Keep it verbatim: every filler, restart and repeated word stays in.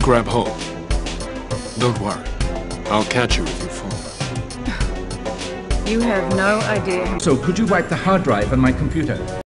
grab hold. Don't worry. I'll catch you if you fall. You have no idea. So could you wipe the hard drive on my computer?